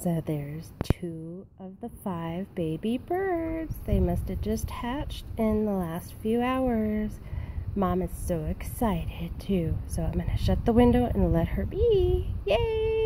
So there's 2 of the 5 baby birds. They must have just hatched in the last few hours. Mom is so excited too. So I'm going to shut the window and let her be. Yay!